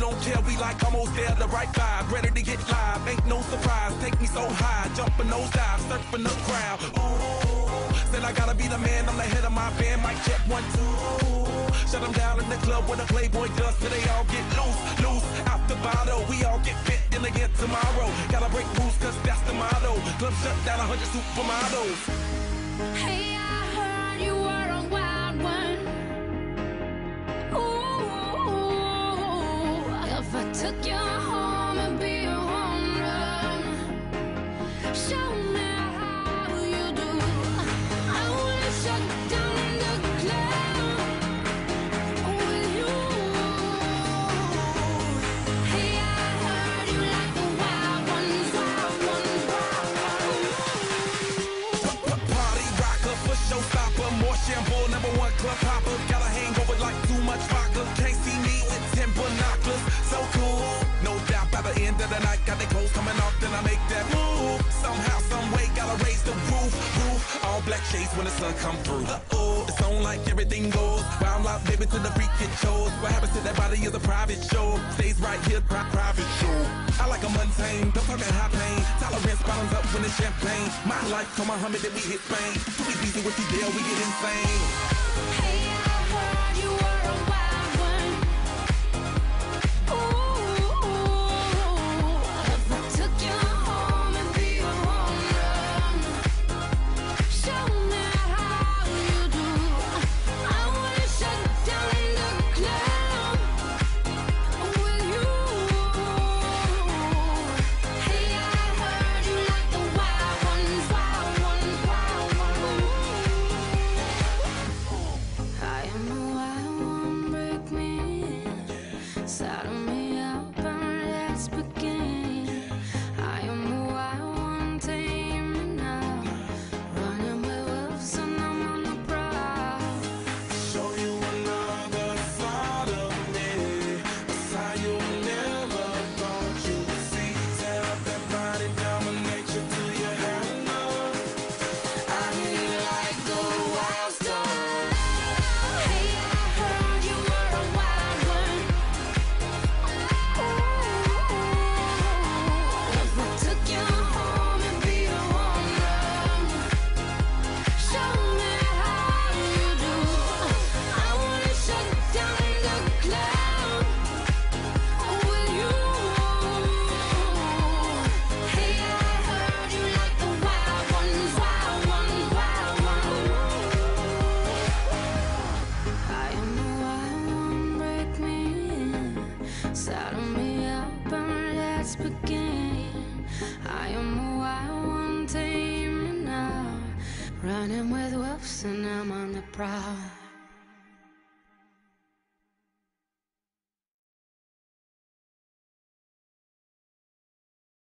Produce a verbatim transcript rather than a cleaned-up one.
don't care, we like almost there, the right vibe, ready to get live, ain't no surprise, take me so high, jumping those dives, surfing the crowd. Ooh, said I gotta be the man, I'm the head of my band, mic check one, two. Shut them down in the club where the Playboy does, till they all get loose, loose, out the bottle. We all get fit in again tomorrow. Gotta break rules, cause that's the motto. Club shut down, a hundred supermodels. Hey, I heard you were a wild one. Ooh, if I took you home and be a home run, show me how you do. I wanna shut down the club with you. Hey, I heard you like the wild ones, wild ones, wild ones. Party rocker, for showstopper, more shampoo, number one club hopper. Got a hangover like too much vodka. Can't see me with ten binoculars. So cool, no doubt by the end of the night, got the clothes coming off, then I make that move. Somehow, some way, gotta raise the roof, roof. All black shades when the sun come through. Uh-oh, it's on like everything goes. Wild out, baby, to the freak it shows. What happens to that body is a private show. Stays right here, pri private show. I like a mundane, don't talk that high pain. Tolerance bottoms up when it's champagne. My life, come Muhammad, then we hit Spain. Too easy with the deal, we get insane. Hey, I heard you were a wild one. Ooh, if I took you home and be a home run, show me how you do. I wanna shut down the club with you. Hey, I heard you like the wild ones, wild ones, wild ones. I am the wild one, break me in, saddle me up and let's begin. I am the wild one, tame me now, running with wolves and I'm on the prowl. Show you another side of me, a side you never thought you'd see. Tear up that body, dominate you till you have enough. I need you like the wild stuff. Hey, I heard you were a wild one. Ooh, if I took you home and be a home run, show me how you do. I wanna shut down the club with you. Hey, I heard you like the wild ones, wild ones, wild ones. I am the wild one, break me in, saddle me up and let's begin. I am the wild one, tame me now, running with wolves and I'm on the prowl.